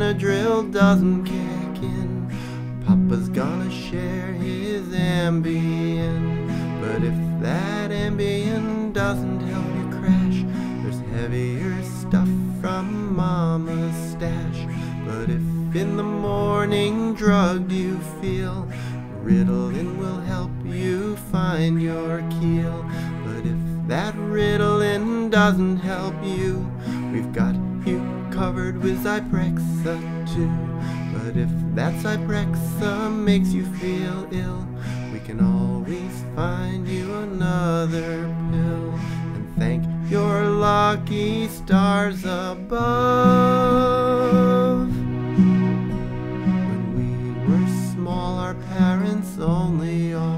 Benadryl doesn't kick in, Papa's gonna share his Ambien. But if that Ambien doesn't help you crash, there's heavier stuff from Mama's stash. But if in the morning drugged you feel, Ritalin will help you find your keel. But if that Ritalin doesn't help you, we've got you covered with Zyprexa too. But if that Zyprexa makes you feel ill, we can always find you another pill. And thank your lucky stars above. When we were small, our parents only